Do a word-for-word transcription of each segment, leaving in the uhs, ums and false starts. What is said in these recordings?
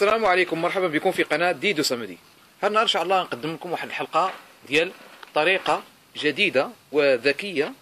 السلام عليكم، مرحبا بكم في قناة ديدو سمدي. هالنهار ان شاء الله نقدم لكم واحد الحلقة ديال طريقة جديدة وذكية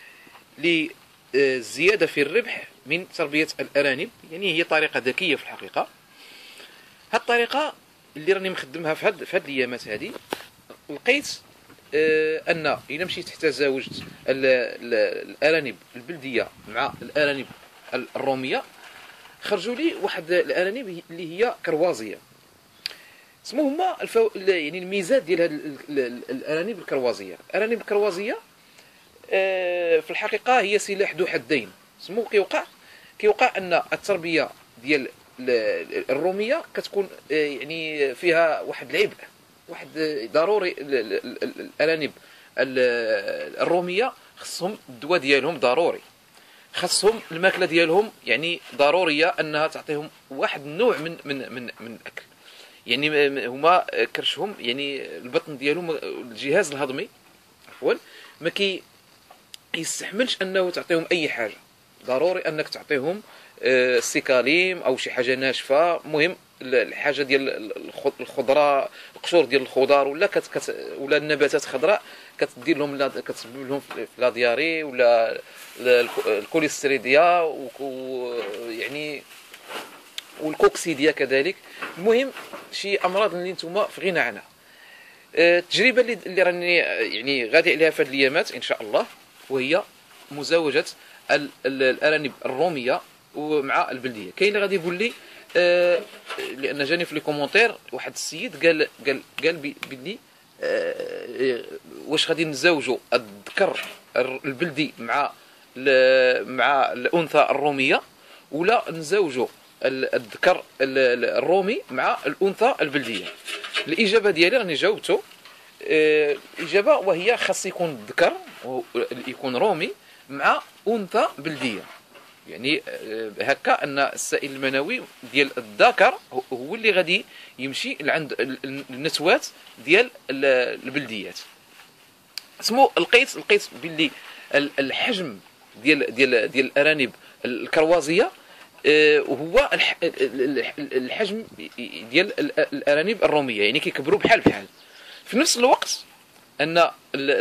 للزيادة في الربح من تربية الأرانب. يعني هي طريقة ذكية في الحقيقة. هاد الطريقة اللي راني مخدمها في هاد في هاد الايامات هادي، لقيت آه ان الا مشيت حتى زاوجت الارانب البلديه مع الارانب الروميه، خرجوا لي واحد الارانب اللي هي كروازيه. اسمو هما الفو... يعني الميزات ديال هاد الارانب الكروازيه. الارانب الكروازيه آه في الحقيقه هي سلاح ذو حدين. سمو كيوقع كيوقع ان التربيه ديال الروميه كتكون يعني فيها واحد العبء، واحد ضروري. الارانب الروميه خصهم الدواء ديالهم ضروري، خصهم الماكله ديالهم يعني ضروريه انها تعطيهم واحد النوع من من من من الاكل. يعني هما كرشهم يعني البطن ديالهم الجهاز الهضمي عفوا ما كي يستحملش انه تعطيهم اي حاجه. ضروري انك تعطيهم السيكاليم او شي حاجه ناشفه. مهم الحاجه ديال الخضره، القشور ديال الخضار ولا كت كت ولا النباتات خضراء كتدير لهم كتسبب لهم في لا دياري ولا الكوليستريديا ويعني والكوكسيديا كذلك. المهم شي امراض اللي نتوما في غنى عنها. التجربه اللي اللي راني يعني غادي عليها في هذه الايامات ان شاء الله، وهي مزاوجه الارانب الروميه ومع البلديه. كاين اللي غادي يقول لي آه لان جاني في لي كومونتير واحد السيد قال قال قال بلي آه واش غادي نزوجوا الذكر البلدي مع مع الانثى الروميه، ولا نزوجوا الذكر الرومي مع الانثى البلديه. الاجابه ديالي راني جاوبته. آه الاجابه وهي خاص يكون الذكر يكون رومي مع انثى بلديه. يعني هكا ان السائل المنوي ديال الذكر هو اللي غادي يمشي لعند النتوات ديال البلديات. اسمو لقيت لقيت باللي الحجم ديال ديال ديال الارانب الكروازيه هو الحجم ديال الارانب الروميه، يعني كيكبروا بحال بحال. في نفس الوقت ان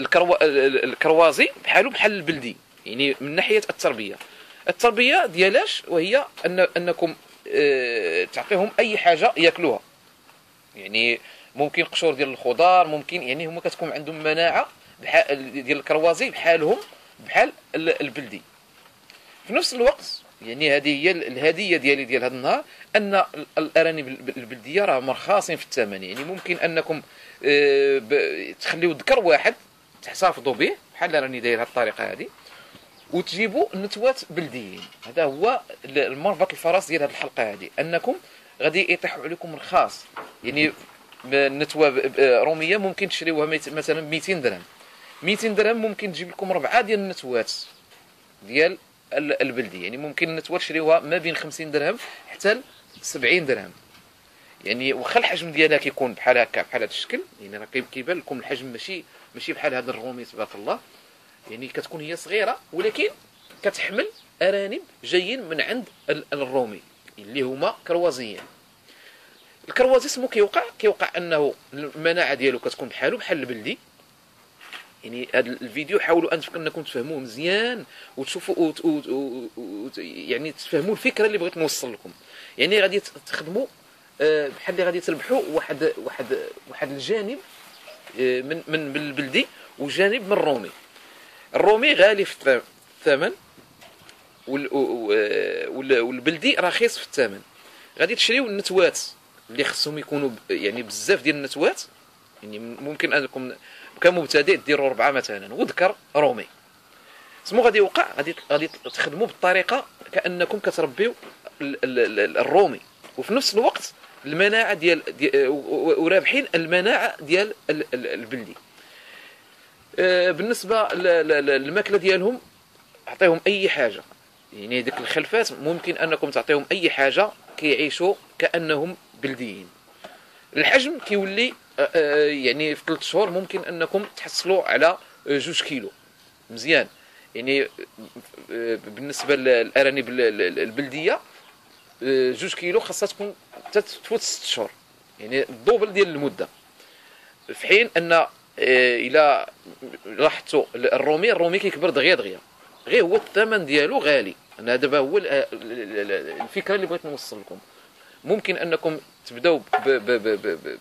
الكروازي بحالو بحال البلدي، يعني من ناحيه التربيه. التربيه ديالاش وهي ان انكم اه تعطيهم اي حاجه ياكلوها. يعني ممكن قشور ديال الخضار، ممكن يعني هما كتكون عندهم مناعه بحال ديال الكروازي بحالهم بحال البلدي. في نفس الوقت يعني هذه هي الهديه ديالي ديال هذا النهار، ان الارانب البلديه راه مرخصين في الثمن. يعني ممكن انكم اه تخليو ذكر واحد تحتفظوا به بحال راني داير هذه الطريقه هذه، وتجيبوا نتوات بلديين. هذا هو المربط الفرس ديال هذه الحلقه هذه، انكم غادي يطيحوا عليكم رخاص. يعني النتوه روميه ممكن تشريوها مثلا ب مئتين درهم، مئتين درهم ممكن تجيب لكم ربعه ديال النتوات ديال البلدي. يعني ممكن النتوه تشريوها ما بين خمسين درهم حتى سبعين درهم. يعني واخا الحجم ديالها كيكون بحال هكا بحال هذا الشكل، يعني راه كيبان لكم الحجم ماشي ماشي بحال هذا الرومي تبارك الله. يعني كتكون هي صغيره ولكن كتحمل ارانب جايين من عند الرومي اللي هما كروازيين. الكروازي اسمو كيوقع كيوقع انه المناعه ديالو كتكون بحالو بحال البلدي. يعني هذا الفيديو حاولوا انكم تفهموه مزيان وتشوفوا وت... وت... وت... يعني تفهموا الفكره اللي بغيت نوصل لكم. يعني غادي تخدموا بحال اللي غادي تربحوا واحد واحد واحد الجانب من من البلدي وجانب من الرومي. الرومي غالي في الثمن والبلدي رخيص في الثمن. غادي تشريو النتوات اللي خصهم يكونوا يعني بزاف ديال النتوات. يعني ممكن انكم كمبتدئ ديروا ربعه مثلا وذكر رومي. سمو غادي يوقع غادي غادي تخدموا بالطريقه كانكم كتربيو الرومي، وفي نفس الوقت المناعه ديال, ديال ورابحين المناعه ديال البلدي. بالنسبه للماكله ديالهم اعطيهم اي حاجه. يعني ديك الخلفات ممكن انكم تعطيهم اي حاجه كيعيشوا كانهم بلديين. الحجم كيولي يعني في ثلاث شهور ممكن انكم تحصلوا على جوج كيلو مزيان. يعني بالنسبه للارانب البلديه آه، جوج كيلو خاصها تكون تفوت ست شهور، يعني الدوبل ديال المده. في حين ان آه، الى لاحظتوا الرومي الرومي كيكبر دغيا دغيا، غير هو الثمن ديالو غالي. انا دابا هو الفكره اللي بغيت نوصل لكم. ممكن انكم تبداو ب ب ب ب ب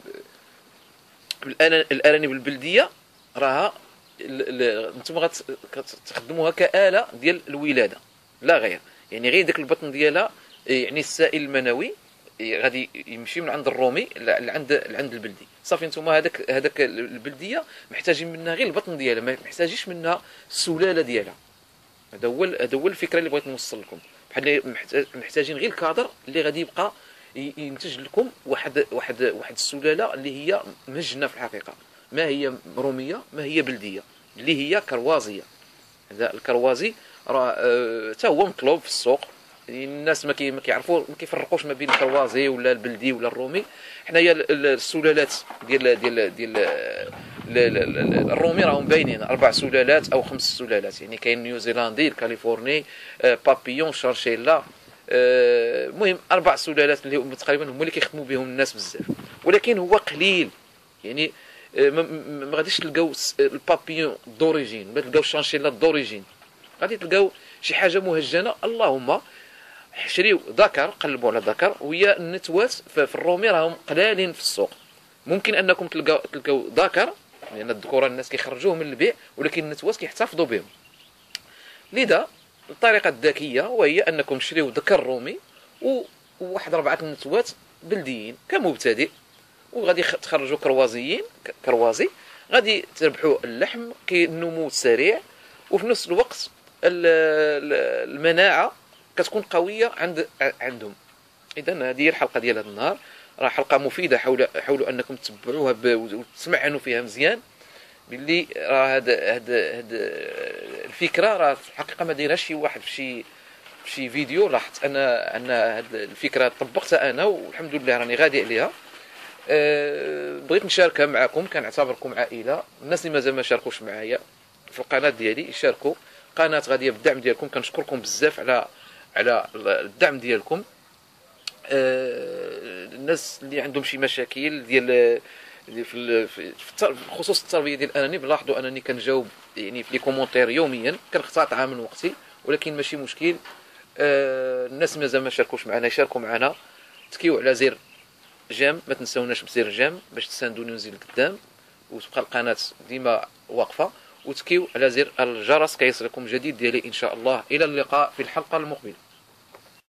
الارانب البلديه، راها انتم غتستخدموها كآلة ديال الولاده لا غير، يعني غير داك البطن ديالها، يعني السائل المنوي غادي يمشي من عند الرومي لعند لعند البلدي صافي. نتوما هذاك هذاك البلديه محتاجين منها غير البطن ديالها، ما محتاجيش منها السلاله ديالها. هذا هو هذا هو الفكره اللي بغيت نوصل لكم. بحال محتاجين غير الكادر اللي غادي يبقى ينتج لكم واحد واحد واحد السلاله اللي هي مجنه في الحقيقه، ما هي روميه ما هي بلديه، اللي هي كروازيه. هذا الكروازي راه حتى هو مطلوب في السوق، يعني الناس ما كي ما كيعرفوا ما كيفرقوش ما بين الكروازي ولا البلدي ولا الرومي. حنايا السلالات ديال ديال ديال الرومي راهم باينين، اربع سلالات او خمس سلالات، يعني كاين نيوزيلندي، الكاليفورني، بابيون، شارشيلا، المهم اربع سلالات اللي تقريبا هما اللي كيخدموا بهم الناس بزاف، ولكن هو قليل. يعني ما غاديش تلقاو البابيون دوريجين، ما تلقاو الشانشيلا دوريجين، غادي تلقاو شي حاجه مهجنه. اللهم شريو ذكر، قلبوا على ذكر، وهي النتوات في الرومي راهم قلالين في السوق. ممكن انكم تلقاو تلقاو ذكر، لان الذكورة الناس كيخرجوه من البيع، ولكن النتوات كيحتفظوا بهم. لذا الطريقه الذكيه وهي انكم تشريو ذكر رومي وواحد اربعه النتوات بلديين كمبتدئ، وغادي تخرجوا كروازيين كروازي، غادي تربحوا اللحم كينمو سريع، وفي نفس الوقت المناعه كتكون قويه عند عندهم. اذا هذه هي الحلقه ديال هذا النهار، راه حلقه مفيده. حول حاولوا انكم تتبعوها وتسمعنوا فيها مزيان، باللي راه هذا هذا هذا الفكره راه في الحقيقه ما دايرهاش شي واحد في شي في شي فيديو. لاحظت انا ان هذه الفكره طبقتها انا والحمد لله راني غادي عليها. أه بغيت نشاركها معكم، كنعتبركم عائله. الناس اللي مازال ما شاركوش معايا في القناه ديالي يشاركوا، قناه غاديه بالدعم ديالكم، كنشكركم بزاف على على الدعم ديالكم. أه الناس اللي عندهم شي مشاكل ديال في في خصوص التربيه ديال الارانب، لاحظوا انني كنجاوب يعني في لي كومونتير يوميا، كنقتطعها من وقتي، ولكن ماشي مشكل. أه الناس مازال ما شاركوش معنا يشاركوا معنا، تكيو على زر جيم، ما تنساوناش بزر جيم باش تساندوني ونزيد لقدام وتبقى القناه ديما واقفه، وتكيو على زر الجرس كيصلكم جديد ديالي ان شاء الله. الى اللقاء في الحلقه المقبله.